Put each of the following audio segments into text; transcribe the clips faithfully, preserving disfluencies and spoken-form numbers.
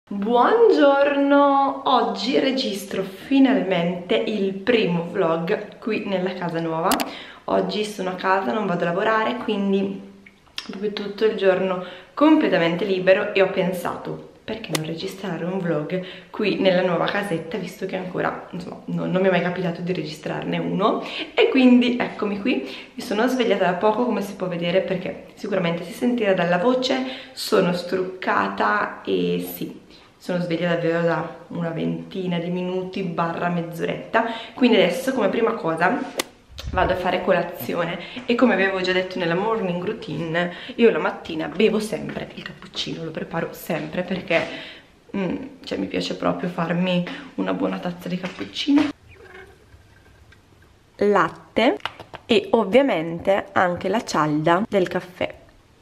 Buongiorno! Oggi registro finalmente il primo vlog qui nella casa nuova. Oggi sono a casa, non vado a lavorare, quindi proprio tutto il giorno completamente libero e ho pensato, perché non registrare un vlog qui nella nuova casetta, visto che ancora, insomma, non, non mi è mai capitato di registrarne uno. E quindi eccomi qui, mi sono svegliata da poco, come si può vedere, perché sicuramente si sentirà dalla voce, sono struccata e sì, sono sveglia davvero da una ventina di minuti barra mezz'oretta. Quindi adesso, come prima cosa, vado a fare colazione e, come avevo già detto nella morning routine, io la mattina bevo sempre il cappuccino, lo preparo sempre perché mm, cioè, mi piace proprio farmi una buona tazza di cappuccino, latte e ovviamente anche la cialda del caffè.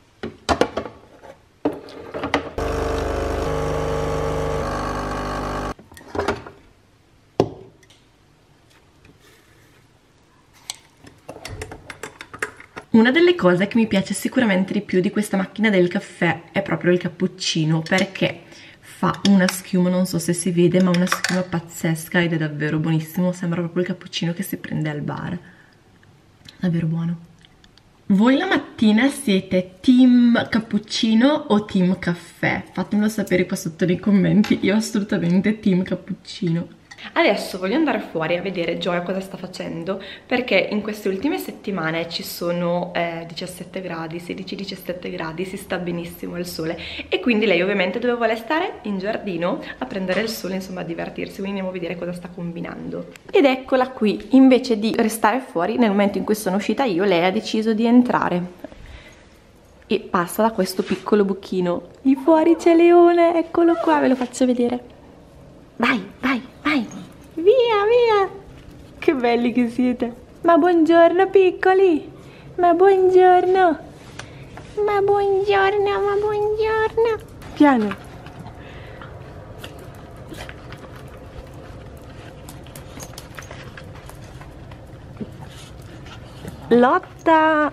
Una delle cose che mi piace sicuramente di più di questa macchina del caffè è proprio il cappuccino, perché fa una schiuma, non so se si vede, ma una schiuma pazzesca ed è davvero buonissimo. Sembra proprio il cappuccino che si prende al bar, davvero buono. Voi la mattina siete team cappuccino o team caffè? Fatemelo sapere qua sotto nei commenti. Io assolutamente team cappuccino. Adesso voglio andare fuori a vedere Gioia cosa sta facendo, perché in queste ultime settimane ci sono eh, diciassette gradi, sedici diciassette gradi, si sta benissimo al sole e quindi lei ovviamente dove vuole stare? In giardino a prendere il sole, insomma a divertirsi, quindi andiamo a vedere cosa sta combinando. Ed eccola qui, invece di restare fuori nel momento in cui sono uscita io, lei ha deciso di entrare e passa da questo piccolo buchino. Lì fuori c'è Leone, eccolo qua, ve lo faccio vedere. Vai, vai, vai, via, via, che belli che siete. Ma buongiorno piccoli, ma buongiorno, ma buongiorno, ma buongiorno. Piano. Lotta.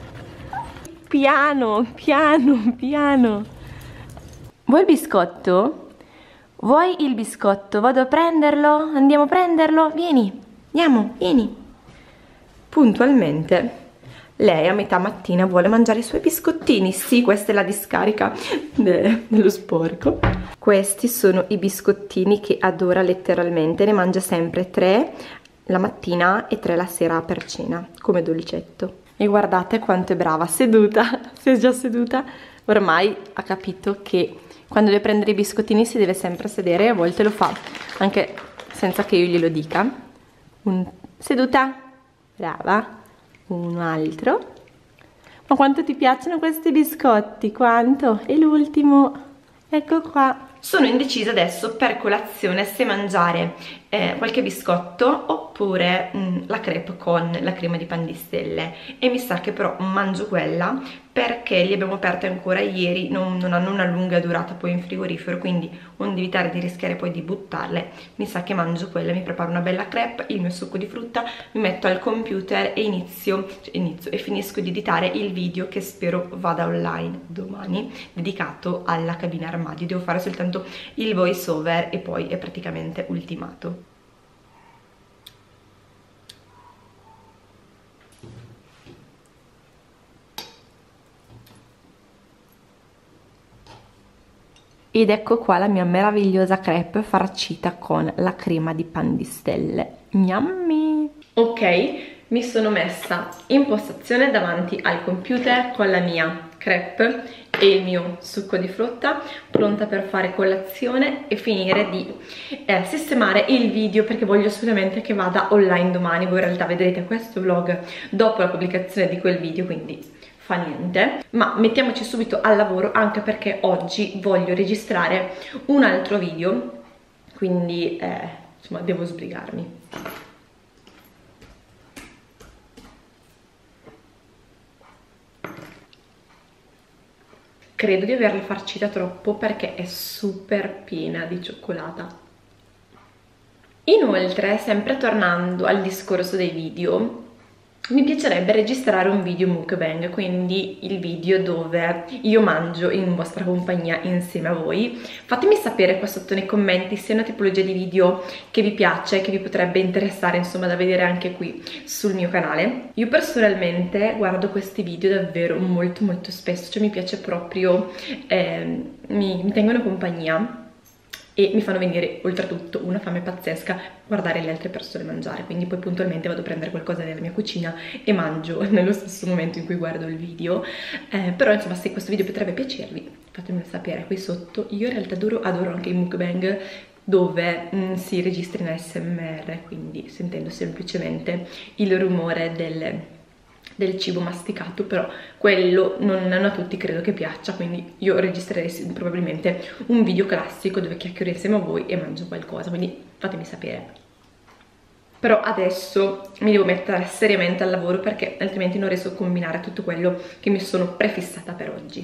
Piano, piano, piano. Vuoi il biscotto? Vuoi il biscotto? Vado a prenderlo? Andiamo a prenderlo? Vieni, andiamo, vieni. Puntualmente lei a metà mattina vuole mangiare i suoi biscottini. Sì, questa è la discarica de dello sporco. Questi sono i biscottini che adora letteralmente. Ne mangia sempre tre la mattina e tre la sera per cena, come dolcetto. E guardate quanto è brava, seduta, si è già seduta. Ormai ha capito che quando deve prendere i biscottini si deve sempre sedere, e a volte lo fa anche senza che io glielo dica. Un... Seduta? Brava. Un altro. Ma quanto ti piacciono questi biscotti? Quanto? E l'ultimo? Ecco qua. Sono indecisa adesso per colazione se mangiare eh, qualche biscotto oppure mh, la crepe con la crema di pan di stelle, e mi sa che però mangio quella perché li abbiamo aperti ancora ieri, non, non hanno una lunga durata poi in frigorifero, quindi onde evitare di rischiare poi di buttarle, mi sa che mangio quella. Mi preparo una bella crepe, il mio succo di frutta, mi metto al computer e inizio, cioè inizio e finisco di editare il video che spero vada online domani, dedicato alla cabina armadio. Devo fare soltanto il voice over e poi è praticamente ultimato. Ed ecco qua la mia meravigliosa crepe farcita con la crema di pan di stelle. Yummy! Ok, mi sono messa in postazione davanti al computer con la mia crepe e il mio succo di frutta, pronta per fare colazione e finire di eh, sistemare il video, perché voglio assolutamente che vada online domani. Voi in realtà vedrete questo vlog dopo la pubblicazione di quel video, quindi fa niente, ma mettiamoci subito al lavoro, anche perché oggi voglio registrare un altro video, quindi eh, insomma devo sbrigarmi. Credo di averla farcita troppo perché è super piena di cioccolata. Inoltre, sempre tornando al discorso dei video, mi piacerebbe registrare un video mukbang, quindi il video dove io mangio in vostra compagnia insieme a voi. Fatemi sapere qua sotto nei commenti se è una tipologia di video che vi piace, che vi potrebbe interessare, insomma, da vedere anche qui sul mio canale. Io personalmente guardo questi video davvero molto molto spesso, cioè mi piace proprio, eh, mi, mi tengono compagnia e mi fanno venire oltretutto una fame pazzesca guardare le altre persone mangiare, quindi poi puntualmente vado a prendere qualcosa nella mia cucina e mangio nello stesso momento in cui guardo il video. Eh, però insomma, se questo video potrebbe piacervi fatemelo sapere qui sotto. Io in realtà adoro, adoro anche i mukbang dove mh, si registra in A S M R, quindi sentendo semplicemente il rumore delle del cibo masticato, però quello non, non a tutti credo che piaccia, quindi io registrerei probabilmente un video classico dove chiacchiero insieme a voi e mangio qualcosa, quindi fatemi sapere. Però adesso mi devo mettere seriamente al lavoro perché altrimenti non riesco a combinare tutto quello che mi sono prefissata per oggi.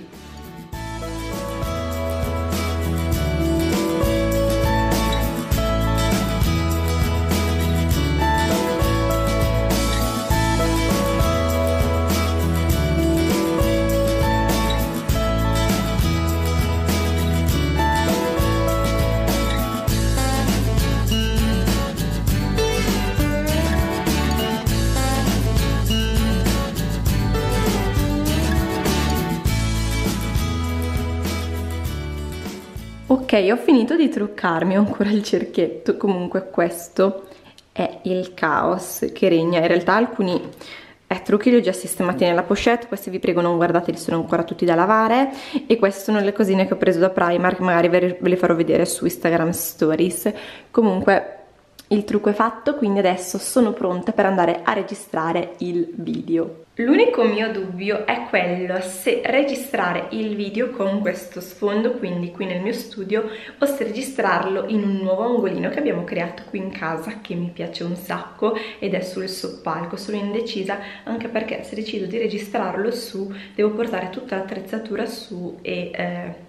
Ok, ho finito di truccarmi, ho ancora il cerchietto, comunque questo è il caos che regna. In realtà alcuni eh, trucchi li ho già sistemati nella pochette, questi vi prego non guardateli, sono ancora tutti da lavare, e queste sono le cosine che ho preso da Primark, magari ve le farò vedere su Instagram Stories. Comunque il trucco è fatto, quindi adesso sono pronta per andare a registrare il video. L'unico mio dubbio è quello se registrare il video con questo sfondo, quindi qui nel mio studio, o se registrarlo in un nuovo angolino che abbiamo creato qui in casa, che mi piace un sacco, ed è sul soppalco. Sono indecisa anche perché se decido di registrarlo su devo portare tutta l'attrezzatura su e... Eh,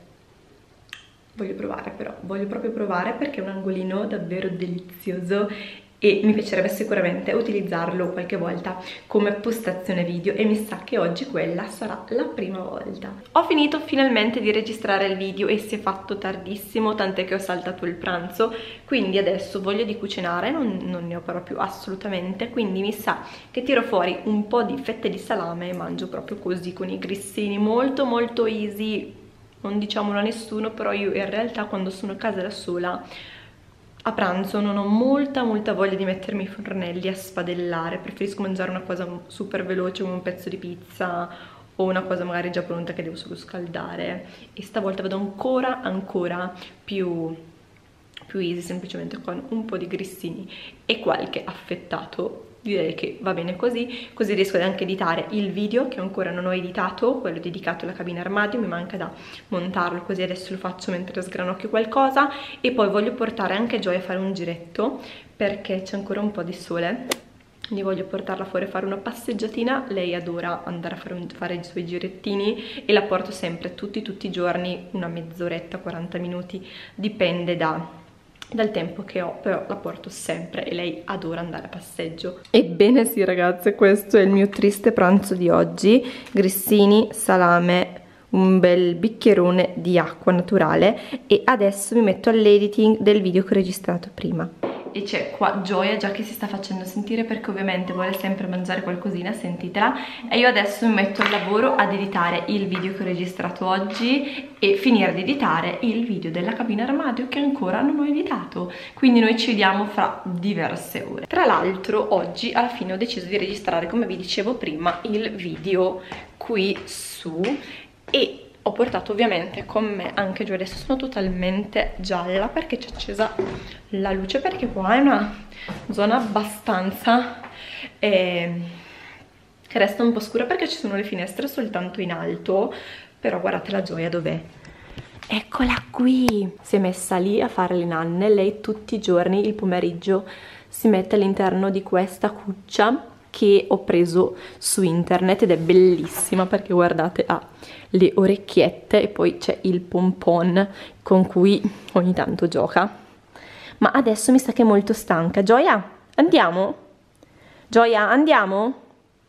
voglio provare, però voglio proprio provare perché è un angolino davvero delizioso e mi piacerebbe sicuramente utilizzarlo qualche volta come postazione video, e mi sa che oggi quella sarà la prima volta. Ho finito finalmente di registrare il video e si è fatto tardissimo, tant'è che ho saltato il pranzo, quindi adesso voglio di cucinare, non, non ne ho proprio assolutamente, quindi mi sa che tiro fuori un po' di fette di salame e mangio proprio così con i grissini, molto molto easy. Non diciamolo a nessuno, però io in realtà quando sono a casa da sola a pranzo non ho molta molta voglia di mettermi i fornelli a spadellare, preferisco mangiare una cosa super veloce come un pezzo di pizza o una cosa magari già pronta che devo solo scaldare, e stavolta vado ancora ancora più, più easy, semplicemente con un po' di grissini e qualche affettato. Direi che va bene così, così riesco anche a editare il video che ancora non ho editato, quello dedicato alla cabina armadio, mi manca da montarlo, così adesso lo faccio mentre sgranocchio qualcosa, e poi voglio portare anche Joy a fare un giretto perché c'è ancora un po' di sole, quindi voglio portarla fuori a fare una passeggiatina. Lei adora andare a fare, un, fare i suoi girettini e la porto sempre tutti tutti i giorni, una mezz'oretta, quaranta minuti, dipende da... dal tempo che ho, però la porto sempre e lei adora andare a passeggio. Ebbene sì ragazze, questo è il mio triste pranzo di oggi: grissini, salame, un bel bicchierone di acqua naturale, e adesso mi metto all'editing del video che ho registrato prima. E c'è qua Gioia già che si sta facendo sentire perché ovviamente vuole sempre mangiare qualcosina, sentitela, e io adesso mi metto al lavoro ad editare il video che ho registrato oggi e finire di editare il video della cabina armadio che ancora non ho editato, quindi noi ci vediamo fra diverse ore. Tra l'altro oggi alla fine ho deciso di registrare, come vi dicevo prima, il video qui su, e ho portato ovviamente con me anche Gioia. Adesso sono totalmente gialla perché c'è accesa la luce, perché qua è una zona abbastanza eh, che resta un po' scura perché ci sono le finestre soltanto in alto, però guardate la Gioia dov'è. Eccola qui! Si è messa lì a fare le nanne. Lei tutti i giorni il pomeriggio si mette all'interno di questa cuccia che ho preso su internet ed è bellissima perché guardate ha le orecchiette e poi c'è il pompon con cui ogni tanto gioca. Ma adesso mi sa che è molto stanca. Gioia, andiamo? Gioia, andiamo?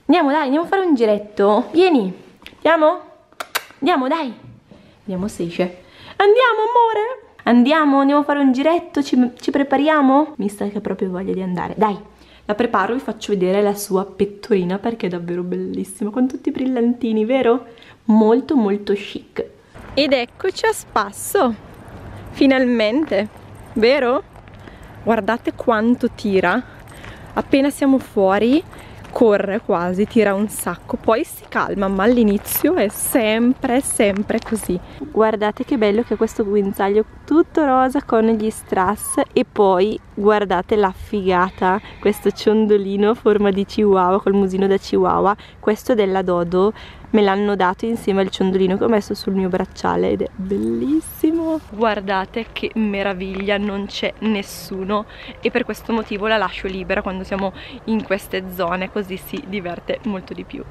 Andiamo, dai, andiamo a fare un giretto. Vieni. Andiamo? Andiamo, dai. Andiamo, si esce. Andiamo, amore. Andiamo, andiamo a fare un giretto, ci, ci prepariamo? Mi sa che ho proprio voglia di andare. Dai, la preparo, vi faccio vedere la sua pettorina perché è davvero bellissima, con tutti i brillantini, vero? Molto molto chic. Ed eccoci a spasso, finalmente, vero? Guardate quanto tira, appena siamo fuori corre quasi, tira un sacco, poi si calma, ma all'inizio è sempre sempre così. Guardate che bello che è questo guinzaglio tutto rosa con gli strass, e poi guardate la figata, questo ciondolino a forma di chihuahua col musino da chihuahua. Questo della Dodo me l'hanno dato insieme al ciondolino che ho messo sul mio bracciale ed è bellissimo. Guardate che meraviglia, non c'è nessuno e per questo motivo la lascio libera quando siamo in queste zone, così si diverte molto di più.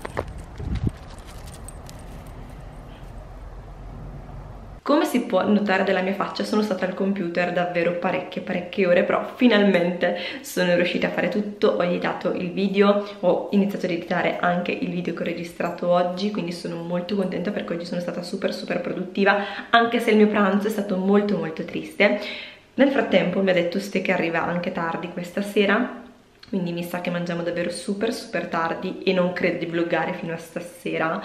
Come si può notare dalla mia faccia, sono stata al computer davvero parecchie parecchie ore, però finalmente sono riuscita a fare tutto. Ho editato il video, ho iniziato ad editare anche il video che ho registrato oggi, quindi sono molto contenta perché oggi sono stata super super produttiva, anche se il mio pranzo è stato molto molto triste. Nel frattempo mi ha detto Ste che arriva anche tardi questa sera, quindi mi sa che mangiamo davvero super super tardi e non credo di vloggare fino a stasera.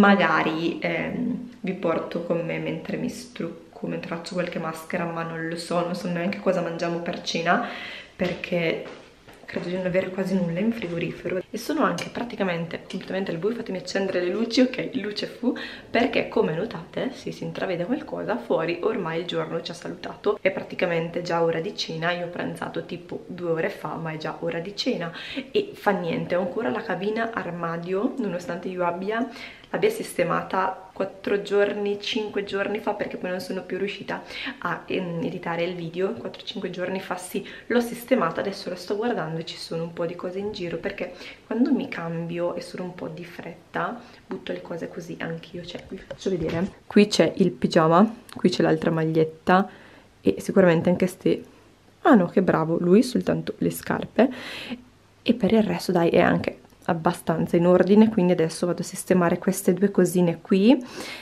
Magari ehm, vi porto con me mentre mi strucco, mentre faccio qualche maschera, ma non lo so, non so neanche cosa mangiamo per cena perché credo di non avere quasi nulla in frigorifero e sono anche praticamente completamente al buio. Fatemi accendere le luci, ok, luce fu, perché come notate, se si intravede qualcosa fuori, ormai il giorno ci ha salutato, è praticamente già ora di cena. Io ho pranzato tipo due ore fa, ma è già ora di cena e fa niente, ho ancora la cabina armadio, nonostante io abbia l'abbia sistemata quattro giorni, cinque giorni fa, perché poi non sono più riuscita a editare il video. quattro cinque giorni fa sì, l'ho sistemata, adesso la sto guardando e ci sono un po' di cose in giro, perché quando mi cambio e sono un po' di fretta butto le cose così anch'io. Cioè, vi faccio vedere, qui c'è il pigiama, qui c'è l'altra maglietta e sicuramente anche Ste, ah no, che bravo, lui soltanto le scarpe, e per il resto dai è anche abbastanza in ordine. Quindi adesso vado a sistemare queste due cosine qui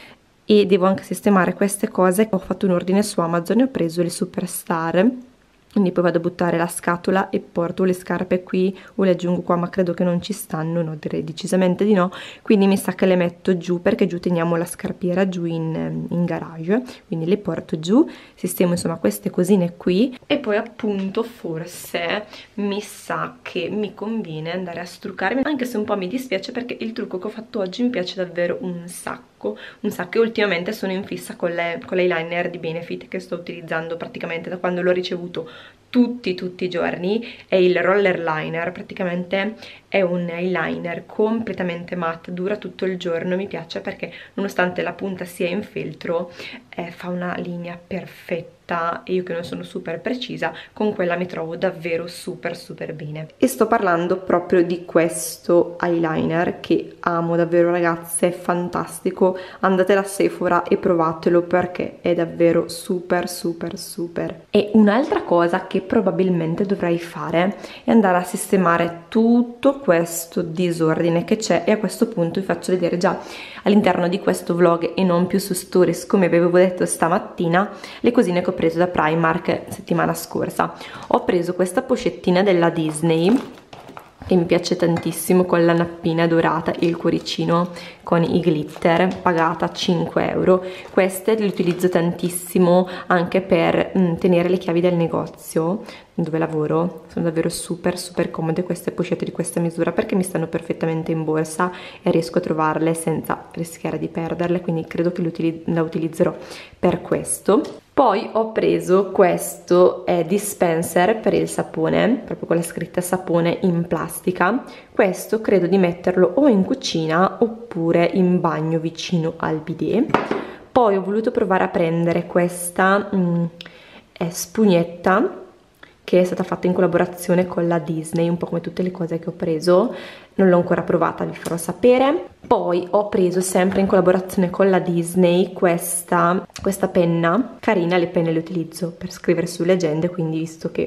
e devo anche sistemare queste cose. Ho fatto un ordine su Amazon e ho preso le Superstar, quindi poi vado a buttare la scatola e porto le scarpe qui o le aggiungo qua, ma credo che non ci stanno, no, direi decisamente di no, quindi mi sa che le metto giù, perché giù teniamo la scarpiera giù in, in garage, quindi le porto giù, sistemo insomma queste cosine qui e poi appunto forse mi sa che mi conviene andare a struccarmi, anche se un po' mi dispiace perché il trucco che ho fatto oggi mi piace davvero un sacco, un sacco, e ultimamente sono in fissa con l'eyeliner di Benefit che sto utilizzando praticamente da quando l'ho ricevuto tutti tutti i giorni. È il roller liner, praticamente è un eyeliner completamente matte, dura tutto il giorno, mi piace perché nonostante la punta sia in feltro eh, fa una linea perfetta e io che non sono super precisa con quella mi trovo davvero super super bene. E sto parlando proprio di questo eyeliner che amo davvero ragazze, è fantastico, andate alla Sephora e provatelo perché è davvero super super super. E un'altra cosa che probabilmente dovrei fare è andare a sistemare tutto questo disordine che c'è, e a questo punto vi faccio vedere già all'interno di questo vlog e non più su stories come avevo detto stamattina le cosine che ho preso da Primark settimana scorsa. Ho preso questa pochettina della Disney che mi piace tantissimo, con la nappina dorata e il cuoricino con i glitter, pagata cinque euro. Queste le utilizzo tantissimo anche per mh, tenere le chiavi del negozio dove lavoro, sono davvero super super comode queste pochette di questa misura perché mi stanno perfettamente in borsa e riesco a trovarle senza rischiare di perderle, quindi credo che l'utilizz- la utilizzerò per questo. Poi ho preso questo eh, dispenser per il sapone, proprio con la scritta sapone in plastica. Questo credo di metterlo o in cucina oppure in bagno vicino al bidet. Poi ho voluto provare a prendere questa mm, eh, spugnetta che è stata fatta in collaborazione con la Disney, un po' come tutte le cose che ho preso, non l'ho ancora provata, vi farò sapere. Poi ho preso sempre in collaborazione con la Disney questa, questa penna, carina, le penne le utilizzo per scrivere sulle agende, quindi visto che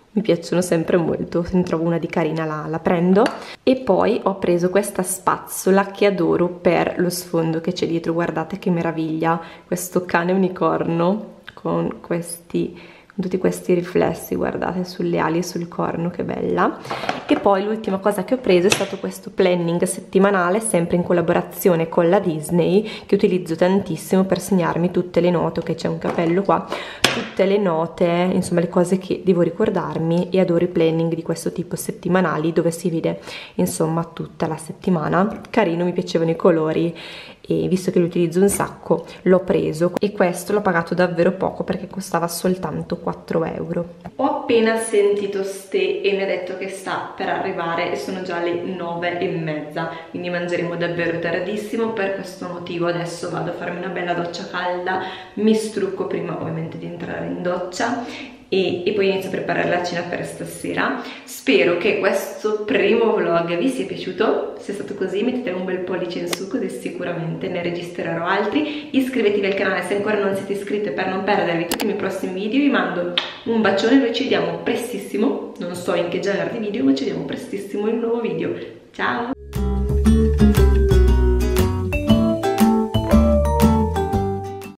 mi piacciono sempre molto, se ne trovo una di carina la, la prendo. E poi ho preso questa spazzola che adoro per lo sfondo che c'è dietro, guardate che meraviglia, questo cane unicorno con questi, tutti questi riflessi, guardate, sulle ali e sul corno, che bella. E poi l'ultima cosa che ho preso è stato questo planning settimanale, sempre in collaborazione con la Disney, che utilizzo tantissimo per segnarmi tutte le note, che c'è un capello qua, tutte le note, insomma le cose che devo ricordarmi, e adoro i planning di questo tipo settimanali dove si vede insomma tutta la settimana. Carino, mi piacevano i colori e visto che li utilizzo un sacco l'ho preso, e questo l'ho pagato davvero poco perché costava soltanto quattro euro. Ho appena sentito Ste e mi ha detto che sta per arrivare e sono già le nove e mezza, quindi mangeremo davvero tardissimo. Per questo motivo adesso vado a farmi una bella doccia calda, mi strucco prima ovviamente di entrare in doccia E, e poi inizio a preparare la cena per stasera. Spero che questo primo vlog vi sia piaciuto. Se è stato così mettete un bel pollice in su, così sicuramente ne registrerò altri. Iscrivetevi al canale se ancora non siete iscritti per non perdervi tutti i miei prossimi video. Vi mando un bacione, noi ci vediamo prestissimo, non so in che genere di video, ma ci vediamo prestissimo in un nuovo video. Ciao!